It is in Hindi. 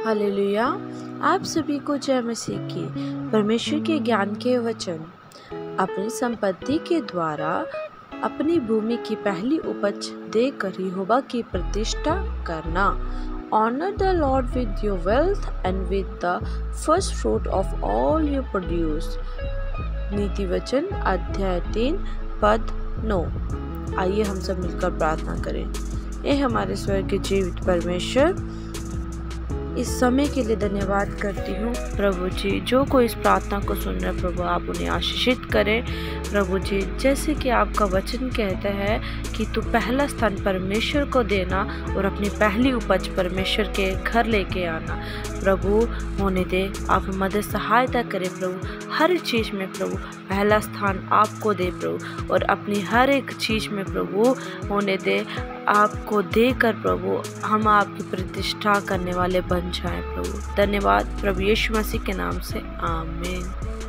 हालेलुया। आप सभी को जय मसीह की। परमेश्वर के ज्ञान के वचन। अपनी संपत्ति के द्वारा अपनी भूमि की पहली उपज देकर यहोवा की प्रतिष्ठा करना। Honor the Lord with your wealth and with the first fruit of all you produce। नीति वचन अध्याय 3 पद 9। आइए हम सब मिलकर प्रार्थना करें। हे हमारे स्वर्ग के जीवित परमेश्वर, इस समय के लिए धन्यवाद करती हूँ प्रभु जी। जो कोई इस प्रार्थना को सुन रहे प्रभु, आप उन्हें आशीषित करें प्रभु जी। जैसे कि आपका वचन कहता है कि तू पहला स्थान परमेश्वर को देना और अपनी पहली उपज परमेश्वर के घर लेके आना प्रभु होने दे। आप मदद सहायता करें प्रभु। हर चीज़ में प्रभु पहला स्थान आपको दे प्रभु, और अपनी हर एक चीज़ में प्रभु होने दे आपको देकर प्रभु हम आपकी प्रतिष्ठा करने वाले बन जाएं प्रभु। धन्यवाद प्रभु यीशु मसीह के नाम से, आमीन।